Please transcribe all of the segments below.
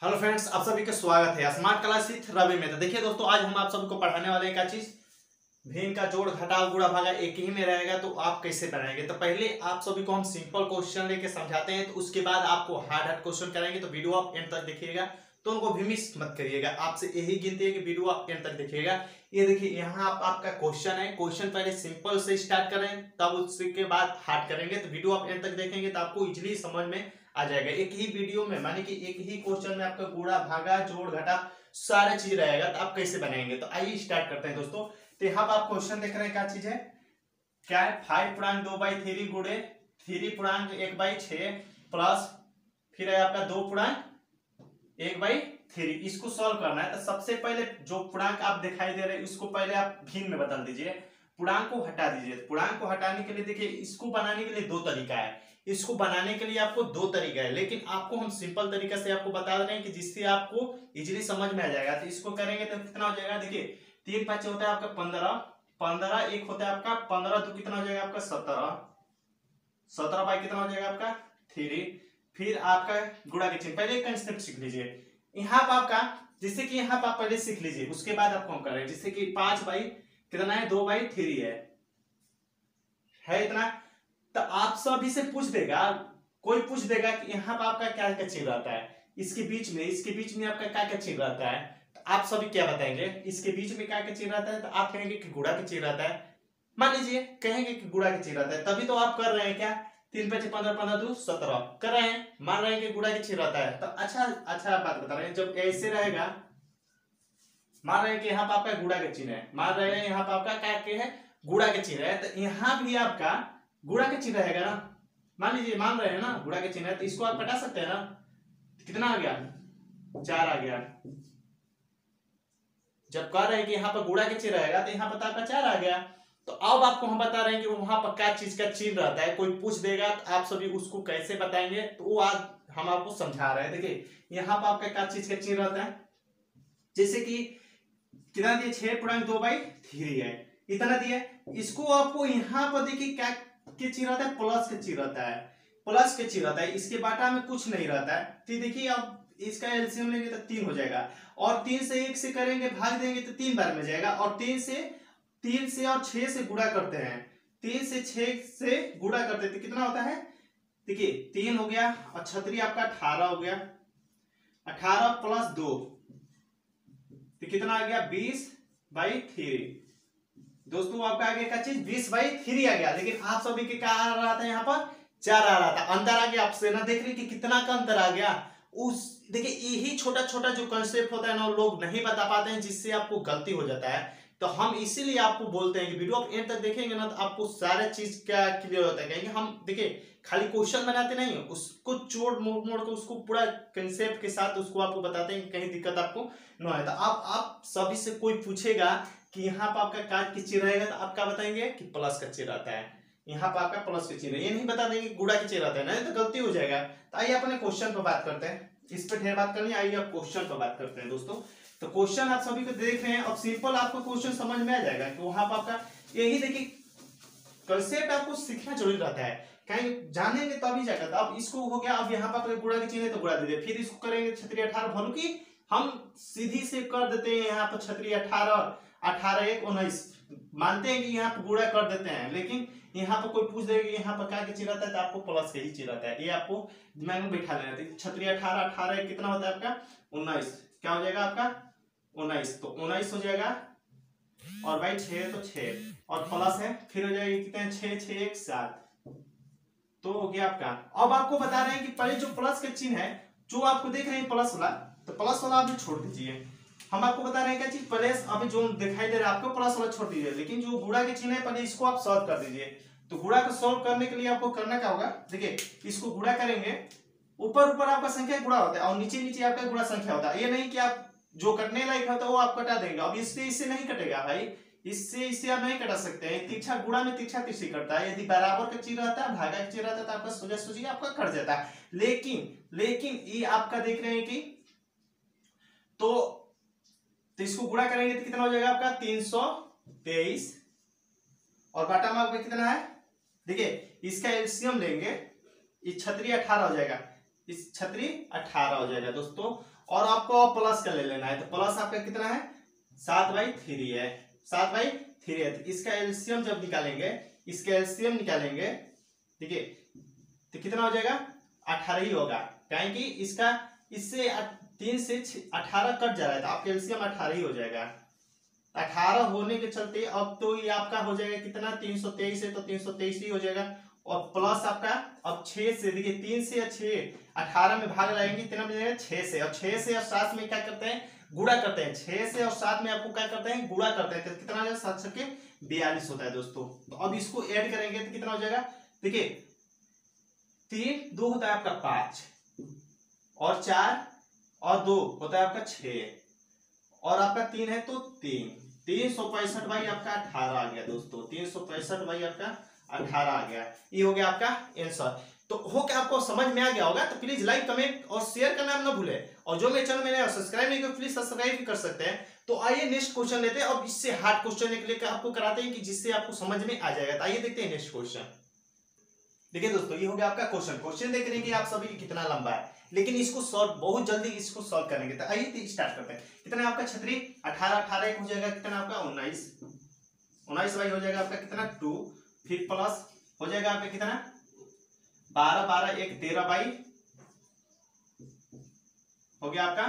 Hello friends, आप सभी का स्वागत है स्मार्ट क्लास विथ रवि में। तो देखिए दोस्तों, आज हम आप सबको पढ़ाने वाले हैं क्या चीज, भिन्न का जोड़ घटाव गुणा भागा एक ही में रहेगा तो आप कैसे बनाएंगे। तो पहले आप सभी को हम सिंपल क्वेश्चन लेके समझाते हैं, तो उसके बाद आपको हार्ड हार्ड क्वेश्चन कराएंगे। तो वीडियो आप एंड तक देखिएगा, तो उनको भी मिस मत करिएगा। आपसे यही गिनती है कि वीडियो आप एंड तक देखिएगा। ये देखिए यहाँ आपका क्वेश्चन है। क्वेश्चन पहले सिंपल से स्टार्ट करें, तब उसके बाद हार्ड करेंगे। तो वीडियो आप एंड तक देखेंगे तो आपको इजिली समझ में आ जाएगा। एक ही वीडियो में माने कि एक ही क्वेश्चन में आपका गुणा भागा जोड़ घटा सारा चीज रहेगा। तो आप कैसे बनाएंगे, तो आइए स्टार्ट करते हैं दोस्तों। तो यहाँ पर आप क्वेश्चन देख रहे हैं, क्या चीज है, क्या है, 5.2/3 गुणे 3.1/6 प्लस फिर है आपका 2.1/3। इसको सॉल्व करना है। तो सबसे पहले जो पूर्णांक आप दिखाई दे रहे हैं इसको पहले आप भिन्न में बदल दीजिए, पूर्णांक को हटा दीजिए। पूर्णांक को हटाने के लिए देखिए, इसको बनाने के लिए दो तरीका है। इसको बनाने के लिए आपको दो तरीका है, लेकिन आपको हम सिंपल तरीका से आपको बता रहे हैं कि जिससे आपको इजीली समझ में आ जाएगा। तो इसको करेंगे तो कितना हो जाएगा, देखिए 3×5 होता है आपका 15, 15 एक होता है आपका 15, तो कितना हो जाएगा आपका 17, 17 बाई कितना हो जाएगा आपका 3। फिर आपका गुणा के चिन्ह, पहले कंसेप्ट सीख लीजिए यहाँ पर आपका, जिससे कि यहाँ पर आप पहले सीख लीजिए, उसके बाद आपको हम करें। जिससे कि 5 बाई कितना है, 2/3 है इतना। तो आप सभी से पूछ देगा, कोई पूछ देगा कि यहाँ पर आपका क्या क्या चिन्ह रहता है, इसके बीच में आपका क्या क्या चिन्ह रहता है। तो आप सभी क्या बताएंगे, इसके बीच में क्या क्या चिन्ह रहता है। तो आप कहेंगे कि गुणा के चिन्ह रहता है। मान लीजिए कहेंगे कि गुणा के चिन्ह रहता है, तभी तो आप कर रहे हैं क्या, 3×5 15, 15×2 17 कर रहे हैं, मान रहे हैं कि गुणा के चिन्ह रहता है। तो अच्छा बात बता रहे हैं, जब ऐसे रहेगा, मान रहे हैं कि यहाँ पर आपका गुणा के चिन्ह है, मान रहे हैं यहाँ पर आपका क्या है, गुणा के चिन्ह है। तो यहाँ भी आपका गुणा के चिन्ह रहेगा ना, मान लीजिए मान रहे हैं ना गुणा के चिन्ह है, तो इसको आप हटा सकते हैं ना। कितना आ गया, 4 आ गया। जब कह रहे हैं कि यहाँ पर गुणा के चिन्ह रहेगा तो यहाँ पर आपका 4 आ गया। तो अब आपको हम बता रहे हैं कि वहां पर क्या चीज का चिन्ह रहता है। कोई पूछ देगा तो आप सभी उसको कैसे बताएंगे, तो वो आज हम आपको समझा रहे हैं। देखिए यहाँ पर आपका क्या चीज का चिन्ह रहता है, जैसे कि कितना दिए, 6.2/3 है, इतना दिया। इसको आपको यहाँ पर देखिए क्या के चिन्ह रहता है, प्लस के चिन्ह रहता है, प्लस के चिन्ह रहता है। इसके बाटा में कुछ नहीं रहता है। तो देखिए अब इसका एलसीएम लेंगे तो 3 हो जाएगा, और 3 से 1 से करेंगे भाग देंगे तो 3 बार में जाएगा, और 3 से और 6 से गुणा करते हैं, 3 से 6 से गुणा करते हैं तो कितना होता है, देखिए 3 हो गया, और 6 आपका 18 हो गया, 18 + 2 तो कितना आ गया, 20/3। दोस्तों आपका आगे का चीज 20/3 आ गया, लेकिन आप सभी के क्या आ रहा था, यहाँ पर 4 आ रहा था। अंतर आ गया, आपसे ना देख रहे कि कितना का अंतर आ गया। उस देखिए यही छोटा छोटा जो कंसेप्ट होता है ना, लोग नहीं बता पाते हैं, जिससे आपको गलती हो जाता है। तो हम इसीलिए आपको बोलते हैं कि वीडियो आप एंड तक देखेंगे ना, तो आपको सारे चीज क्या क्लियर होता है। कहेंगे हम देखिए खाली क्वेश्चन बनाते नहीं, उसको जोड़ मोड़ के उसको पूरा कंसेप्ट के साथ उसको आपको बताते हैं कि कहीं दिक्कत आपको न है। तो आप सभी से कोई पूछेगा कि यहाँ पर आपका काट के चिन्ह रहेगा, तो आप क्या बताएंगे कि प्लस का चिन्ह रहता है। यहाँ पर आपका प्लस का चिन्ह, ये नहीं बता देंगे गुणा के चिन्ह रहता है, नहीं तो गलती हो जाएगा। तो आइए अपने क्वेश्चन पर बात करते हैं, इस पर ढेर बात करनी, आइए आप क्वेश्चन पर बात करते हैं दोस्तों। तो क्वेश्चन आप सभी को देख रहे हैं, अब सिंपल आपको क्वेश्चन समझ में आ जाएगा कि वहां पर आपका यही देखिए कंसेप्ट आपको सीखना जरूरी रहता है, कहीं जानेंगे तभी जाकर। अब इसको हो गया, अब यहाँ पर गुणा के चिन्ह है तो गुणा दीजिए, फिर इसको करेंगे 6 18 भलू की हम सीधी से कर देते हैं। यहाँ पर 6 18 18 1 19 मानते हैं कि यहाँ पर गुणा कर देते हैं, लेकिन यहाँ पर कोई पूछ देगा कि यहाँ पर क्या के चिन्ह रहता है, तो आपको प्लस का ही चिन्ह रहता है। ये आपको दिमाग में बैठा लेना है। 6 18 18 कितना होता है आपका 19, क्या हो जाएगा आपका 19, तो 19 हो जाएगा, और भाई 6 तो 6 और प्लस है, फिर हो जाएगा कितने 6 6 1 7, तो हो गया आपका। अब आपको बता रहे हैं कि पहले जो प्लस का चिन्ह है, जो आपको देख रहे हैं प्लस वाला, तो प्लस वाला आप छोड़ दीजिए। हम आपको बता रहे हैं क्या चीज, प्लस अभी जो दिखाई दे रहा है आपको प्लस वाला छोड़ दीजिए, लेकिन जो गुणा के चिन्ह है पहले इसको आप सॉल्व कर दीजिए। तो गुणा को सॉल्व करने के लिए आपको करना क्या होगा, देखिए इसको गुणा करेंगे, ऊपर ऊपर आपका संख्या गुणा होता है और नीचे नीचे आपका गुणा संख्या होता है। ये नहीं कि आप जो कटने लायक होता है वो आप कटा देंगे। अब इससे नहीं कटेगा भाई, इससे आप नहीं कटा सकते हैं। तीछा गुणा में तीछा तीसरी कटता है, यदि बराबर का चिन्ह रहता है, भागा का चिन्ह रहता है, तो आपका सोजा सोजी आपका कट जाता है। लेकिन ये आपका देख रहे हैं कि तो इसको गुणा करेंगे तो कितना हो जाएगा आपका 323, और बाटा में आपका कितना है, देखिए इसका एलसीएम लेंगे, इस 6 18 हो जाएगा, इस 6 18 हो जाएगा दोस्तों। और आपको प्लस का ले लेना है, तो प्लस आपका कितना है 7/3 है, 7/3 है। तो इसका एलसीएम जब निकालेंगे, इसका एलसीएम निकालेंगे, ठीक है, तो कितना हो जाएगा 18 ही होगा, क्योंकि इसका इससे 3 से 18 कट जा रहा है, तो आपका एलसीएम 18 ही हो जाएगा। 18 होने के चलते अब तो ये आपका हो जाएगा कितना 323 है, तो 323 ही हो जाएगा। और प्लस आपका अब 6 से, देखिए 3 से 6 18 में भाग लगाएंगे, कितना मिलेगा 6 से, और 6 से और 7 में क्या करते हैं गुणा करते हैं, 6 से और 7 में आपको क्या करते हैं गुणा करते हैं, तो कितना हो जाएगा 7 छक्के 42 होता है दोस्तों। तो अब इसको ऐड करेंगे तो कितना हो जाएगा, देखिए 3 2 होता है आपका 5 और 4 और 2 होता है आपका 6 और आपका 3 है तो 365 भाई आपका 18 आ गया दोस्तों, 365 भाई आपका 18 आ गया। ये हो गया आपका आंसर। तो हो क्या आपको समझ में आ गया होगा, तो प्लीज लाइक कमेंट और शेयर करना ना भूले, और जो मेरे चैनल में सब्सक्राइब नहीं किया प्लीज सब्सक्राइब भी कर सकते हैं। तो आइए नेक्स्ट क्वेश्चन लेते हैं, अब इससे हार्ड क्वेश्चन लेकर आपको कराते हैं कि जिससे आपको समझ में आ जाएगा। तो आइए देखते हैं नेक्स्ट क्वेश्चन। देखिए दोस्तों ये हो गया आपका क्वेश्चन देख रहे हैं कि आप सभी कितना लंबा है, लेकिन इसको सॉल्व बहुत जल्दी इसको सॉल्व करेंगे। तो आइए स्टार्ट करते हैं। कितना आपका छतरी 18 18 एक हो जाएगा कितना आपका 19 भाई हो जाएगा आपका कितना 2, फिर प्लस हो जाएगा आपका कितना 12 12 एक 13 भाई हो गया आपका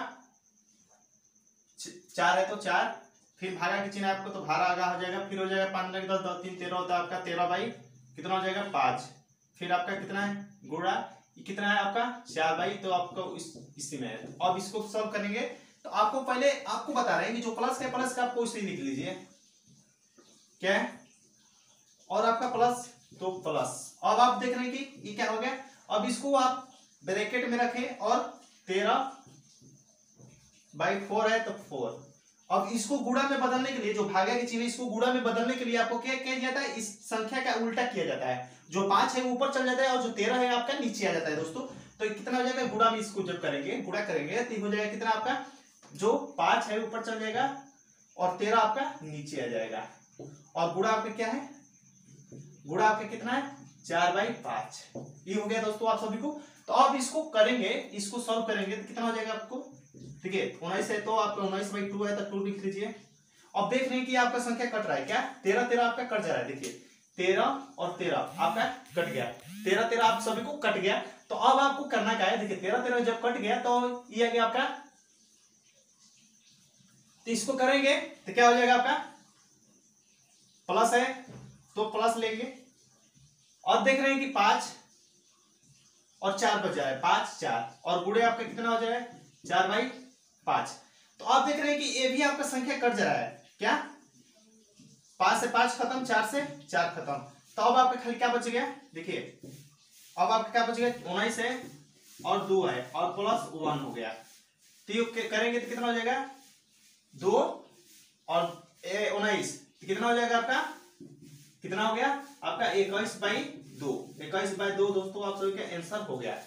4 है तो 4, फिर भागा के चिन्ह आपको तो भारा आगा हो जाएगा, फिर हो जाएगा 5 10 2 3 13 होता है आपका 13 भाई कितना हो जाएगा 5, फिर आपका कितना है गुणा कितना है आपका 4 भाई, तो आपको इसी में है। अब इसको सॉल्व करेंगे तो आपको पहले आपको बता रहे हैं कि जो प्लस का आपको इसे लिख लीजिए क्या है, और आपका प्लस तो प्लस। अब आप देख रहे हैं कि ये क्या हो गया, अब इसको आप ब्रैकेट में रखें और 13/4 है तो 4। अब इसको गुणा में बदलने के लिए जो भागा के चिन्ह इसको गुणा में बदलने के लिए आपको क्या किया जाता है, इस संख्या का उल्टा किया जाता है, जो 5 है ऊपर चल जाता है और जो 13 है आपका नीचे आ जाता है दोस्तों। तो कितना हो जाएगा गुणा में इसको जब करेंगे गुणा करेंगे तो हो जाएगा कितना आपका जो 5 है ऊपर चल जाएगा और 13 आपका नीचे आ जाएगा, और गुणा आपका क्या है गुणा आपका कितना है 4/5। ये हो गया दोस्तों आप सभी को। तो अब इसको करेंगे, इसको सॉल्व करेंगे तो कितना हो जाएगा आपको, ठीक है 19 है तो आपका 19/2 है तो 2 लिख लीजिए। अब देख रहे हैं कि आपका संख्या कट रहा है क्या, 13 13 आपका कट जा रहा है, देखिए 13 और 13 आपका कट गया, 13 13 आप सभी को कट गया। तो अब आपको करना क्या है, देखिए 13 13 जब कट गया तो ये आ गया आपका, तो इसको करेंगे तो क्या हो जाएगा आपका प्लस है तो प्लस लेंगे, और देख रहे हैं कि 5 और 4 बचा है 5 4 और गुणे आपका कितना हो जाएगा 4/5। तो आप देख रहे हैं कि ये भी आपका संख्या कट जा रहा है क्या, 5 से 5 खत्म 4 से 4 खत्म, तो अब आपका खाली क्या बच गया, देखिए अब आपका क्या बच गया 19 है और 2 है और प्लस 1 हो गया। तो ये करेंगे तो कितना हो जाएगा 2 और 19 कितना हो जाएगा आपका, कितना हो गया आपका 21/2, 21/2 दोस्तों आप सभी का आंसर हो गया,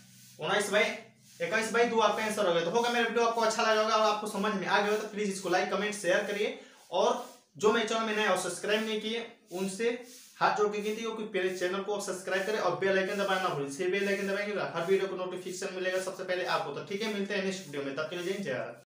21/2 आपका आंसर हो गया। तो होगा मेरा वीडियो आपको अच्छा लगा होगा और आपको समझ में आ गया हो तो प्लीज इसको लाइक कमेंट शेयर करिए, और जो मेरे चैनल में नए और सब्सक्राइब नहीं किए उनसे हाथ जोड़ के कीजिए कि मेरे चैनल को सब्सक्राइब करें और बेल आइकन दबाना ना भूलिए, बेल आइकन दबाएंगे हर वीडियो को नोटिफिकेशन मिलेगा सबसे पहले आपको। तो ठीक है मिलते हैं नेक्स्ट वीडियो में, तब के लिए जय हिंद जय भारत।